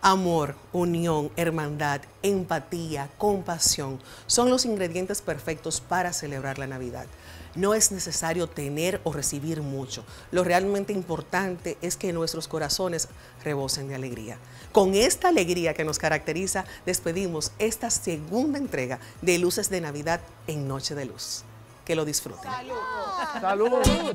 Amor, unión, hermandad, empatía, compasión son los ingredientes perfectos para celebrar la Navidad. No es necesario tener o recibir mucho. Lo realmente importante es que nuestros corazones rebosen de alegría. Con esta alegría que nos caracteriza, despedimos esta segunda entrega de Luces de Navidad en Noche de Luz. Que lo disfruten. ¡Salud! ¡Salud!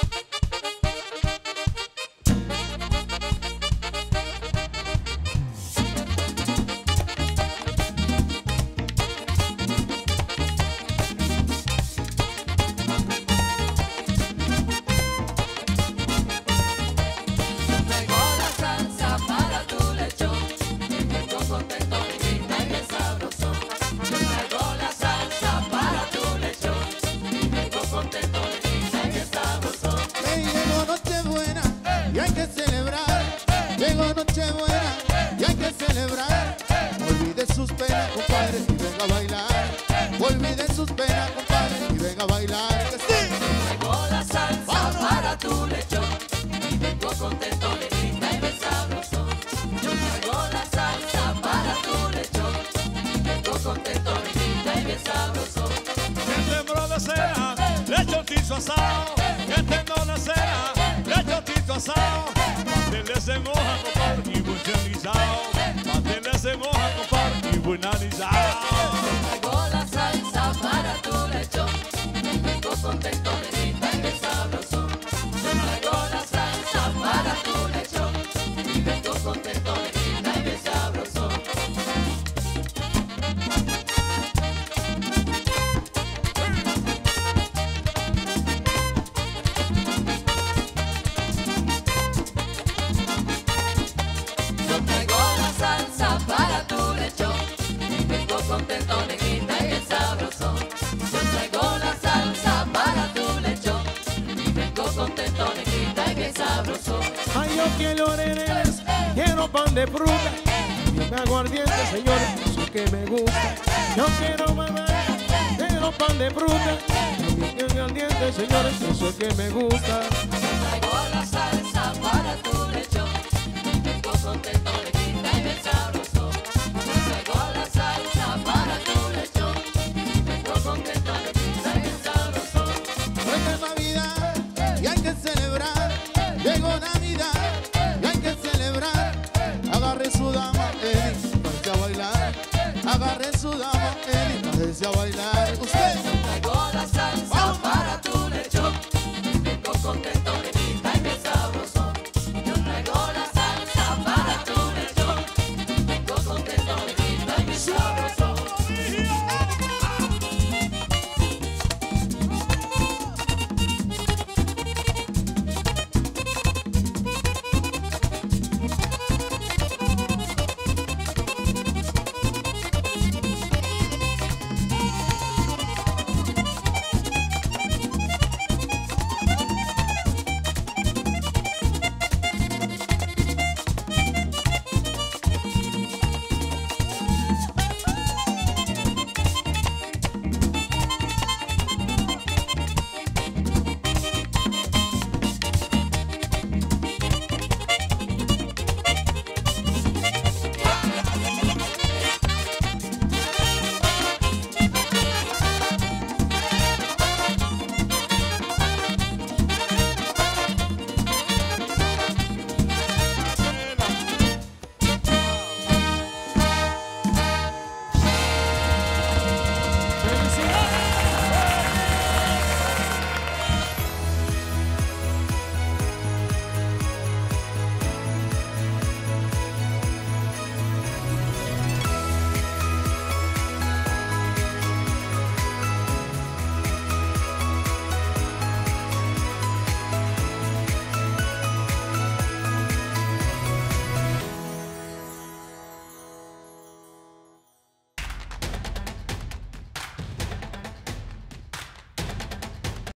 Llegó Nochebuena y hay que celebrar. Olvide sus penas, compadre, y venga a bailar. Olvide sus penas, compadre, y venga a bailar. ¡Que sí! Llegó la salsa para tu lechón y vengo contento, negrita y bien sabroso. Llegó la salsa para tu lechón y vengo contento, negrita y bien sabroso. Este bro de cena, lechoncito asado. Este no de cena, lechoncito asado. Pasteles se moja, compadre, y buen guisado. Pasteles se moja, compadre, y buen anisado. Llegó la salsa para tu lechón y vengo contento, negrita y bien sabroso. Llegó la salsa para tu lechón y vengo contento, negrita y bien sabroso. Contento, negrita y bien sabroso. Yo traigo la salsa para tu lechón y vengo contento, negrita y bien sabroso. Ay, yo quiero nenes, quiero pan de fruta, bien aguardiente, señor, eso que me gusta. Yo quiero mamá, quiero pan de fruta, bien aguardiente, señores, eso que me gusta. Yo traigo la salsa para tu lechón y vengo contento, negrita y bien sabroso. Yo traigo la salsa para tu lechón y vengo contento, negrita y bien sabroso. Esta es Navidad y hay que celebrar. Llegó Navidad y hay que celebrar. Agarre su dama, váyase a bailar. Agarre su dama, váyase a bailar.